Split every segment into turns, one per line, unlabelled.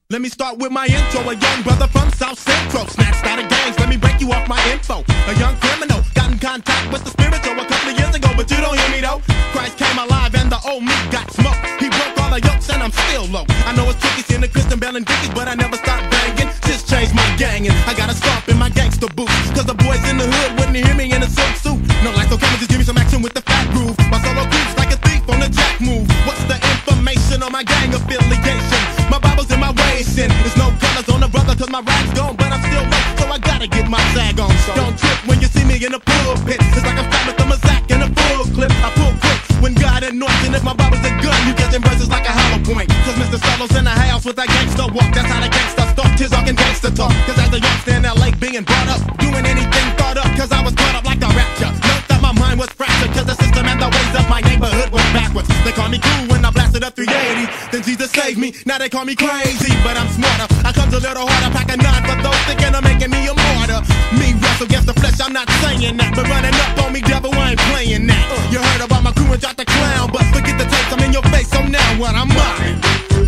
Let me start with my intro. A young brother from South Central, snatched out of gangs. Let me break you off my info. A young criminal got in contact with the spiritual a couple of years ago, but you don't hear me though. Christ came alive and the old me got smoked. He broke all the yokes and I'm still low. I know it's tricky seeing the Christian Bell and Dickies, but I never stopped banging. Just changed my gang and I got a stomp in my gangster boots. Cause the boys in the hood wouldn't hear me in a silk suit. No lights, no cameras, just give me some action with the fat groove. My solo creeps like a thief on the jack move. What's the information on my gang affiliation? My Bible's in my waist and there's no colors on the brother cause my rag's gone, but I'm still late, so I gotta get my sag on. Don't trip when you see me in the pulpit. It's like I'm stopping with the Mazak in a full clip. I pull quick when God anoints, and if my Bible's a gun, you get them verses like a hollow point. Cause Mr. Solo's in the house with that gangster walk. That's how the gangster stalk, tis talking gangster talk. Cause as a youngster in LA being brought up, doing anything thought up, cause I was caught up like the rapture. Note that my mind was fractured, cause the system and the ways of my neighborhood was backwards. They call me cool when I blasted up 380. Then Jesus saved me, now they call me crazy, but I'm smarter. I comes a little harder, pack a 9 for those thinking of making me a martyr. Me wrestle against the flesh, I'm not saying that, but running up on me, devil, I ain't playing that. You heard about my crew and dropped the clown, but forget the tapes, I'm in your face, so now what I'm mobbing.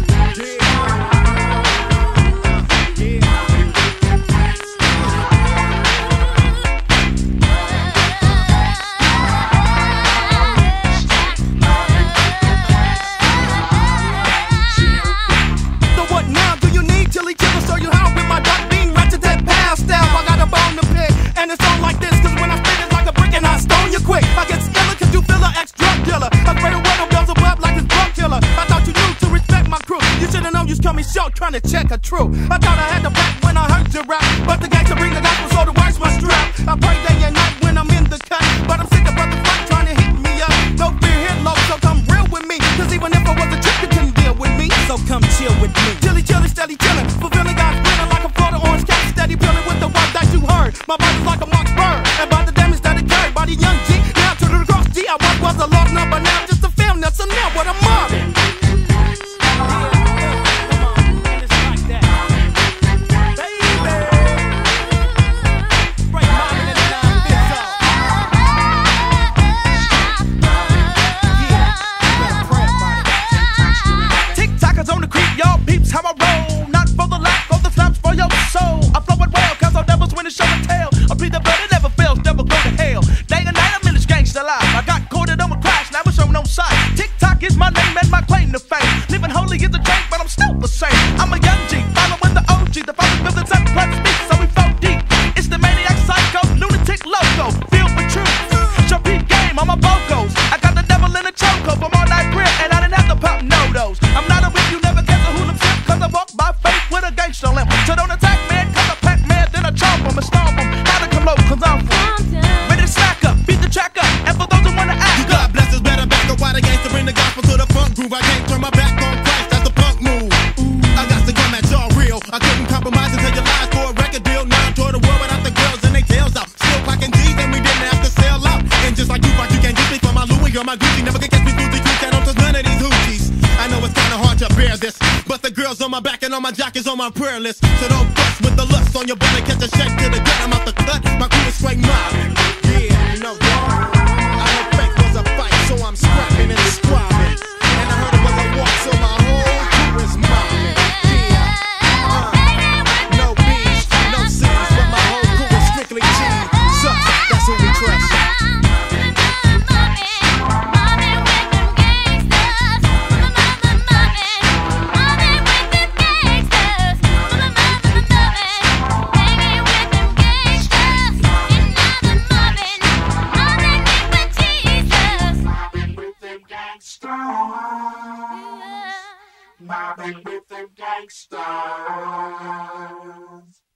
Short trying to check a true. I thought I had the back when I heard you rap, but the gangster bring the gospel, so the words my strap. I pray day and night when I'm in the cut, but I'm sick of brother fight trying to hit me up. No fear here, low, so come real with me. Cause even if I was a chick, you couldn't deal with me. So come chill with me. Chilly, chilly, steady, chillin', fulfilling God's will like a Florida orange cat, steady peeling with the word that you heard. My body's like a Mark's bird, and by the damage that it carried by the young G. Now to the cross G, I was a lost number, now just a film. Now so now what I'm mobbing.
How I roll, not for the lack of the slaps for your soul. I flow it well, cause I'll never win a show and tell. I plead the blood, it never fails, never go to hell. Day and night, I'm in this gangsta life. I got caught and I'm a crash, now it's shown on sight. TikTok is my name and my claim to fame. Living holy is a drink, but I'm still the same. I'm a young G, following the OG. The father buildings and blood speaks, so we flow deep. It's the maniac psycho, lunatic logo, filled with truth. Show peep game on my vocals. I got the devil in a chokehold from all night prayer, and I didn't have to pop no-dos. I'm not a whip, you never get the hula tip, cause I walk by faith with a gangster limp. So don't attack man, cause I pack man, then I chomp em and stomp em. How to come low, cause I'm ready to slack up, beat the track up, and for those who wanna act
God bless us, better back up. Why the gangster bring the gospel to the funk groove? I can't turn my back on Christ, that's the punk move. I got to come at y'all real. I couldn't compromise and tell you lies for a record deal. Now I tour the world without the girls and they tails out. Still clocking G's and we didn't have to sell out. And just like you thought, you can't get me for my Louis or my Gucci. Never can catch me through the you can't trust none of these hoochies. I know it's kinda hard to bear this, but the girls on my back and all my jock is on my prayer list. So don't fuss with the lust on your belly, catch a shake to the gut. I'm out the cut, my crew is straight mobbing. Yeah, you know that. I heard fake was a fight, so I'm scrapping and squabbing. And I heard it was a walk, so my whole crew is mobbing. Yeah, no beef, no C's, but my whole crew is strictly G. Sucks, that's who we trust.
Mobbing with them gangsters.